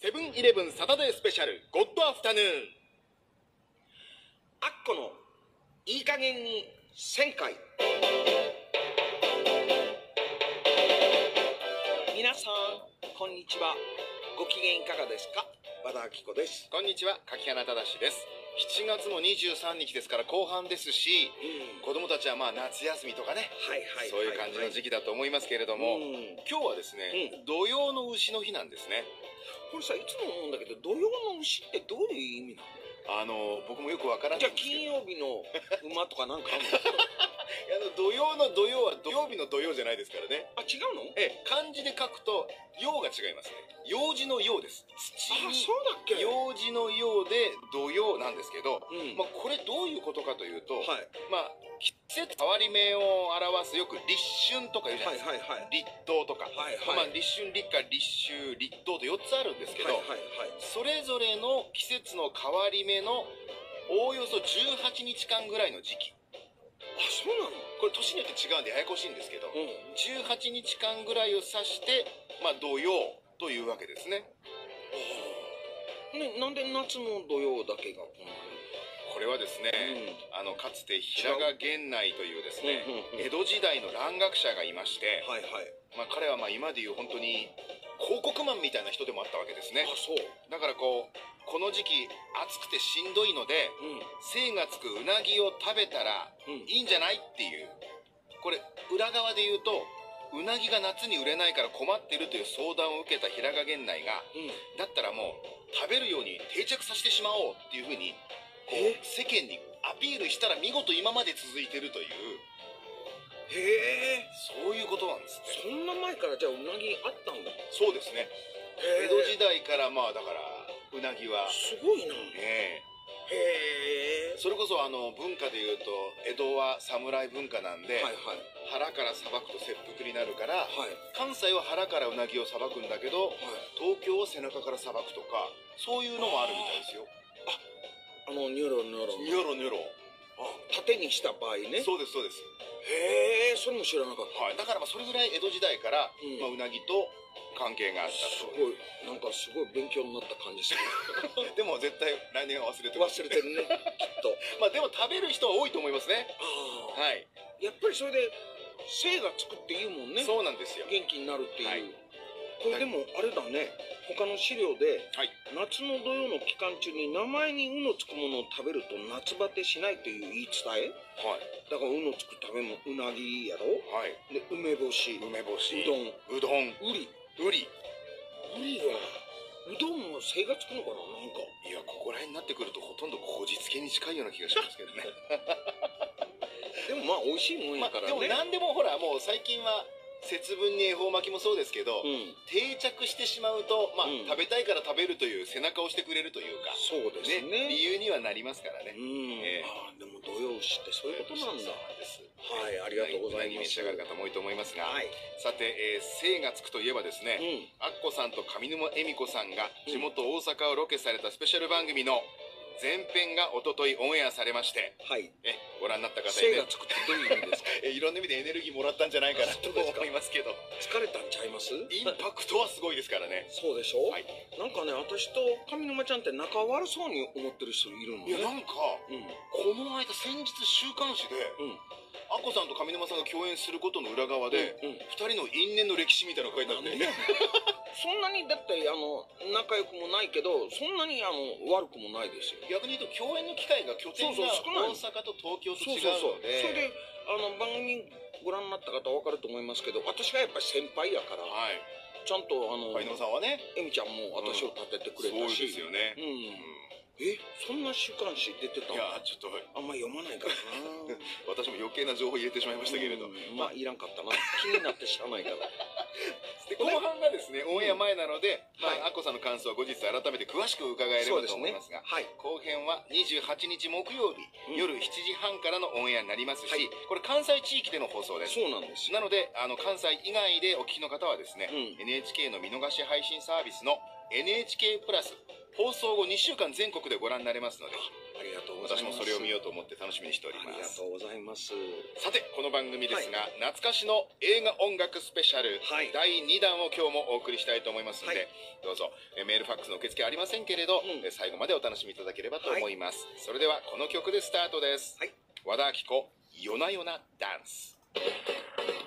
セブンイレブンサタデースペシャルゴッドアフタヌーン。 アッコのいい加減に1000回。皆さんこんにちは。ご機嫌いかがですか。和田アキ子です。 こんにちは、柿原忠です。7月も23日ですから後半ですし、子供たちはまあ夏休みとかね、そういう感じの時期だと思いますけれども、今日はですね、土用の丑の日なんですね。 これさ、いつも思うんだけど、土用の丑ってどういう意味なの？ 僕もよくわからないじゃあ金曜日の馬とかなんかあるの？ 土曜の土曜は土曜日の土曜じゃないですからね。 あ、違うの？ 漢字で書くと曜が違いますね。用事の曜です。土にそうだっけ？ 用事の曜で土曜なんですけど、まあこれどういうことかというと、まあ季節変わり目を表すよく立春とか言うじゃないですか。立冬とか、まあ立春、立夏、立秋、立冬と4つあるんですけど、それぞれの季節の変わり目のおおよそ18日間ぐらいの時期。 あ、そうなの？ これ年によって違うんでややこしいんですけど、18日間ぐらいを指して、まあ土曜というわけですね。 なんで夏の土曜だけがこんなに？ これはですね、かつて平賀源内というですね、江戸時代の蘭学者がいまして、まあ彼はまあ今でいう本当に広告マンみたいな人でもあったわけですね。だからこの時期暑くてしんどいので、精がつくうなぎを食べたらいいんじゃないっていう、これ裏側で言うとうなぎが夏に売れないから困ってるという相談を受けた平賀源内が、だったらもう食べるように定着させてしまおうっていうふうに世間にアピールしたら見事今まで続いてるという、そういうことなんですね。 そんな前からじゃあうなぎあったんだ。 そうですね。江戸時代からまあだからうなぎはすごいな。 それこそ文化でいうと江戸は侍文化なんで、腹からさばくと切腹になるから、関西は腹からうなぎをさばくんだけど、東京は背中からさばくとか、そういうのもあるみたいですよ。 ニョロニョロニョロニョロ、 縦にした場合ね。 そうですそうです。 それも知らなかった。 だからまあそれぐらい江戸時代から、まあうなぎと関係があった。 すごい、なんかすごい勉強になった感じする。 でも絶対来年は忘れて忘れてるね、きっと。 まあでも食べる人は多いと思いますね。 やっぱりそれで精がつくっていうもんね。 そうなんですよ。 元気になるっていう。これでもあれだね、他の資料で、夏の土曜の期間中に名前に「う」のつくものを食べると夏バテしないという言い伝え。だから「う」のつく食べ物、うなぎやろ。で梅干し、うどん、うりはうどんも精がつくのかな。なんかいや、ここら辺になってくるとほとんどこじつけに近いような気がしますけどね。 でもまあ美味しいもんやからね。 でも何でもほらもう最近は節分に恵方巻きもそうですけど、定着してしまうと、まあ食べたいから食べるという背中を押してくれるというか、 そうですね、 理由にはなりますからね。 でも土曜牛ってそういうことなんだ。ありがとうございます。 召し上がる方も多いと思いますが、さて精がつくといえばですね、アッコさんと上沼恵美子さんが地元大阪をロケされたスペシャル番組の前編が一昨日オンエアされまして、ご覧になった方に精がつくってどういう意味ですか？ いろんな意味でエネルギーもらったんじゃないかなと思いますけど。 疲れたんちゃいます？ インパクトはすごいですからね。 そうでしょ。なんかね、私と上沼ちゃんって仲悪そうに思ってる人いるのね。 いや、なんかこの間先日週刊誌でアッコさんと上沼さんが共演することの裏側で2人の因縁の歴史みたいなのが書いてあって、 そんなにだって仲良くもないけど、そんなに悪くもないですよ。 逆に言うと共演の機会が拠点が大阪と東京と違うので、 それで番組ご覧になった方は分かると思いますけど、私がやっぱり先輩やから、ちゃんと上沼さんはね、 恵美ちゃんも私を立ててくれたし。 そうですよね。 そんな週刊誌出てたの？ いや、ちょっとあんま読まないからな。 私も余計な情報入れてしまいましたけれど、 まあいらんかったな。気になってしゃあないから。 で後半がですね、オンエア前なので、アッコさんの感想は後日改めて詳しく伺えればと思いますが、後編は28日木曜日夜7時半からのオンエアになりますし、これ関西地域での放送です。 そうなんです。 なので関西以外でお聞きの方はですね、NHK の見逃し配信サービスの NHK プラス放送後2週間全国でご覧になれますので、 ありがとうございます。 私もそれを見ようと思って楽しみにしております。 ありがとうございます。 さてこの番組ですが、懐かしの映画音楽スペシャル、第2弾を今日もお送りしたいと思いますので、どうぞメールファックスの受付ありませんけれど、最後までお楽しみいただければと思います。それではこの曲でスタートです。和田アキ子、夜な夜なダンス。